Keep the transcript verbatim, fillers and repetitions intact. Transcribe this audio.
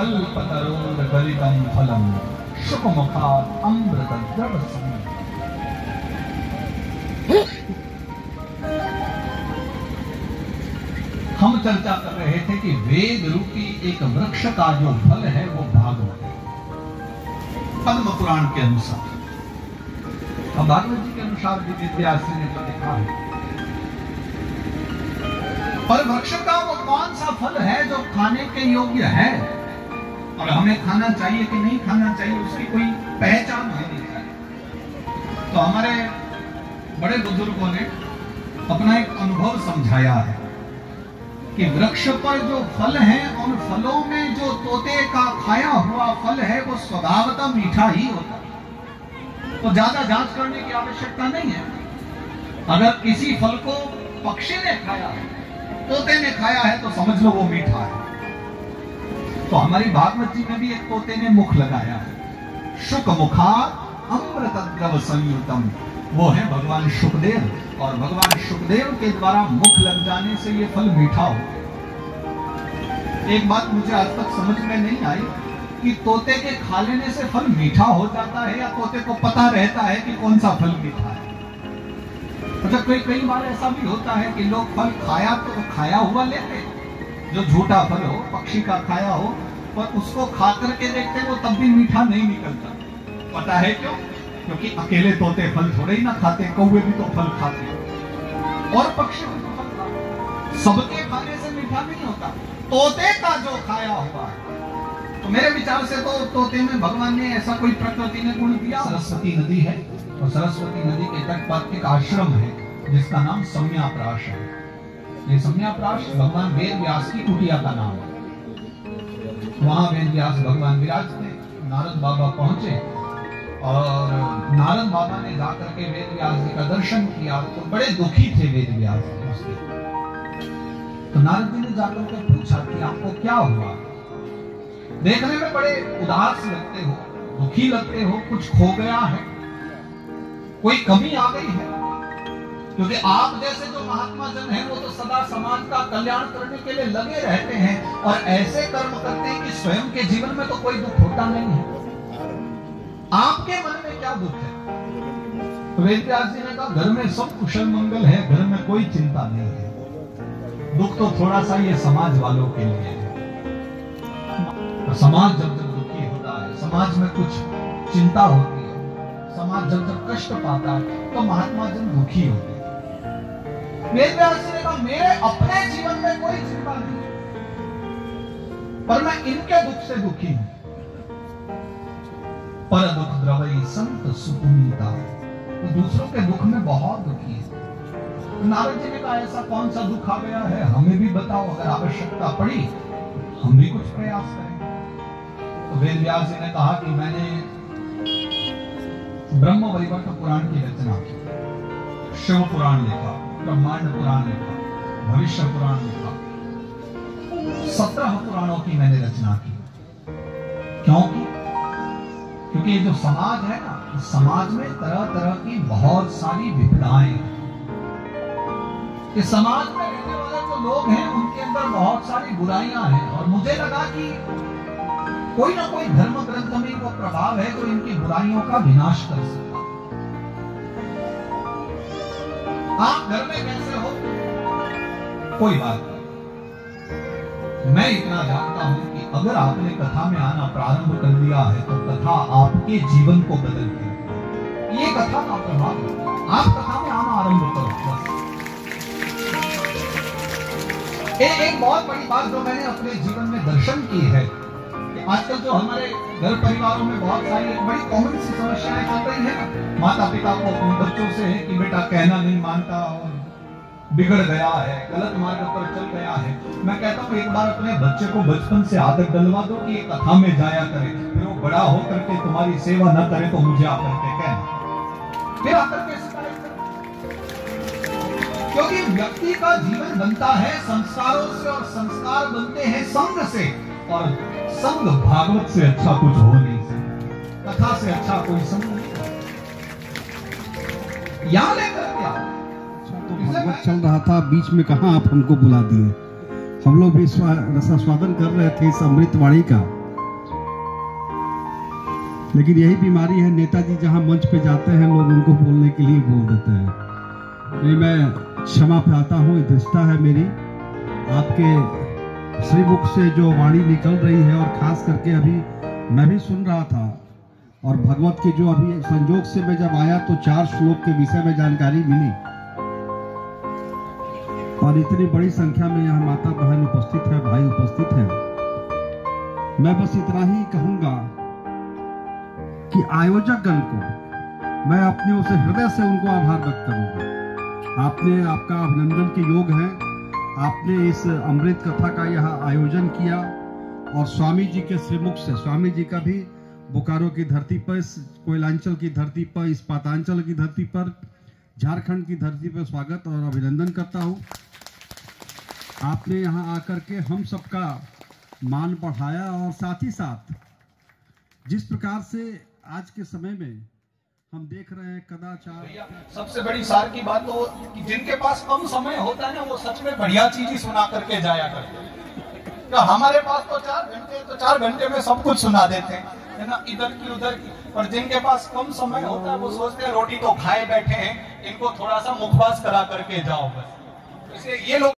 कल्पतरोर्गलितं फलं शुकमुखात् अमृतद्रवसंयुतम्। हम चर्चा कर रहे थे कि वेद रूपी एक वृक्ष का जो फल है वो भागवत है, पद्म पुराण के अनुसार। अब भागवत जी के अनुसार भी वेदव्यास ने जो लिखा है, पर वृक्ष का वो कौन सा फल है जो खाने के योग्य है और हमें खाना चाहिए कि नहीं खाना चाहिए, उसकी कोई पहचान होनी चाहिए। तो हमारे बड़े बुजुर्गों ने अपना एक अनुभव समझाया है कि वृक्ष पर जो फल हैं, उन फलों में जो तोते का खाया हुआ फल है वो स्वभावतः मीठा ही होता है, तो ज्यादा जांच करने की आवश्यकता नहीं है। अगर किसी फल को पक्षी ने खाया है, तोते ने खाया है, तो समझ लो वो मीठा है। तो हमारी भागवत जी में भी एक तोते ने मुख लगाया है, शुक मुखात् अमृतद्रव संयुतम। वो है भगवान शुकदेव, और भगवान शुकदेव के द्वारा मुख लग जाने से ये फल मीठा हो। एक बात मुझे आज तक समझ में नहीं आई कि तोते के खा लेने से फल मीठा हो जाता है या तोते को पता रहता है कि कौन सा फल मीठा है। अच्छा, कई कई बार ऐसा भी होता है कि लोग फल खाया तो खाया हुआ लेते, जो झूठा फल हो, पक्षी का खाया हो, पर उसको खा करके देखते वो तब भी मीठा नहीं निकलता। पता है क्यों? क्योंकि अकेले तोते फल थोड़े ही ना खाते, कौवे भी तो फल खाते और पक्षी भी तो फल खाते। सबके खाने से मीठा नहीं होता, तोते का जो खाया हुआ है। तो मेरे विचार से तो तोते में भगवान ने ऐसा कोई प्रकृति ने गुण दिया। सरस्वती नदी है और सरस्वती नदी के तट पर एक आश्रम है जिसका नाम सम्याप्राश है। ये सम्याप्राश भगवान वेद व्यास की कुटिया का नाम है। वहां वेद व्यास भगवान विराजते, नारद बाबा पहुंचे और नारद बाबा ने जाकर के वेद व्यास जी का दर्शन किया तो बड़े दुखी थे वेद व्यास जी। तो नारद जी ने जाकर के पूछा कि आपको क्या हुआ? देखने में बड़े उदास लगते हो, दुखी लगते हो, कुछ खो गया है, कोई कमी आ गई है? क्योंकि आप जैसे जो महात्मा जन हैं वो तो सदा समाज का कल्याण करने के लिए लगे रहते हैं और ऐसे कर्म करते हैं कि स्वयं के जीवन में तो कोई दुख होता नहीं है। आपके मन में क्या दुख है? वेद व्यास जी ने कहा घर में सब कुशल मंगल है, घर में कोई चिंता नहीं है। दुख तो थोड़ा सा ये समाज वालों के लिए है। तो समाज जब जब दुखी होता है, समाज में कुछ चिंता होती है, समाज जब जब कष्ट पाता है तो महात्मा जन दुखी होते हैं। वेद व्यास जी ने कहा मेरे अपने जीवन में कोई चिंता नहीं है, पर मैं इनके दुख से दुखी हूं। पर दुख द्रवई संत सुपुनीता, तो दूसरों के दुख में बहुत दुखी है। नारद जी ने कहा ऐसा कौन सा दुख आ गया है, हमें भी बताओ, अगर आवश्यकता पड़ी हम भी कुछ प्रयास करेंगे। तो वेद व्यास जी ने कहा कि मैंने ब्रह्म वैवर्त पुराण की रचना की, शिव पुराण लिखा, ब्रह्मांड पुराण लिखा, भविष्य पुराण लिखा, सत्रह पुराणों की मैंने रचना की। क्यों की? क्योंकि ये जो समाज है ना, इस समाज में तरह तरह की बहुत सारी विपदाएं हैं। इस समाज में रहने वाले जो लोग हैं उनके अंदर बहुत सारी बुराइयां हैं और मुझे लगा कि कोई ना कोई धर्म ग्रंथ में वो प्रभाव है जो इनकी बुराइयों का विनाश कर सकता है। आप घर में कैसे हो कोई बात नहीं, मैं इतना जानता हूं कि अगर आपने कथा में आना प्रारंभ कर दिया है तो कथा आपके जीवन को बदल देगी। ये कथा का प्रभाव है, आप कथा में आना आरंभ करो बस। एक, एक बहुत बड़ी बात जो मैंने अपने जीवन में दर्शन की है कि आजकल जो हमारे घर परिवारों में बहुत सारी एक बड़ी कॉमन सी समस्याएं चल रही है ना, माता पिता को अपने बच्चों से है कि बेटा कहना नहीं मानता और बिगड़ गया है, गलत मार्ग पर चल गया है। मैं कहता हूँ एक बार अपने बच्चे को बचपन से आदत डलवा दो कि एक कथा में जाया करे, फिर वो बड़ा हो करके तुम्हारी सेवा न करे तो मुझे आकर के कहना, फिर आकर के शिकायत करो। क्योंकि व्यक्ति का जीवन बनता है संस्कारों से और संस्कार बनते हैं संग से, और संग भागवत से अच्छा कुछ हो नहीं सकता, कथा से अच्छा कोई संग नहीं। यहां लेकर क्या तो भागवत चल रहा था, बीच में कहां आप हमको बुला दिए। हम लोग भी रसा स्वादन कर रहे थे इस अमृतवाणी का, लेकिन यही बीमारी है, नेताजी जहां मंच पे जाते हैं लोग उनको बोलने के लिए बोल देते हैं। नहीं, मैं क्षमा चाहता हूँ, दृष्टा है मेरी। आपके श्रीमुख से जो वाणी निकल रही है, और खास करके अभी मैं भी सुन रहा था, और भगवत के जो अभी संजोग से मैं जब आया तो चार श्लोक के विषय में जानकारी मिली, और इतनी बड़ी संख्या में यहाँ माता बहन उपस्थित है, भाई उपस्थित हैं। मैं बस इतना ही कहूंगा कि आयोजक गण को मैं अपने उसे हृदय से उनको आभार व्यक्त करूंगा। आपने, आपका अभिनंदन के योग है, आपने इस अमृत कथा का यह आयोजन किया, और स्वामी जी के श्रीमुख से, स्वामी जी का भी बोकारो की धरती पर, कोयलांचल की धरती पर, इस्पातांचल की धरती पर, झारखंड की धरती पर स्वागत और अभिनंदन करता हूं। आपने यहां आकर के हम सबका मान बढ़ाया, और साथ ही साथ जिस प्रकार से आज के समय में हम देख रहे हैं कदाचार। सबसे बड़ी सार की बात तो कि जिनके पास कम समय होता है ना, वो सच में बढ़िया चीज ही सुना करके जाया करते हैं। तो हमारे पास तो चार घंटे तो चार घंटे में सब कुछ सुना देते हैं, है ना, इधर की उधर की। और जिनके पास कम समय होता है वो सोचते हैं रोटी तो खाए बैठे हैं, इनको थोड़ा सा मुखवास करा करके जाओ बस। इसलिए ये लोग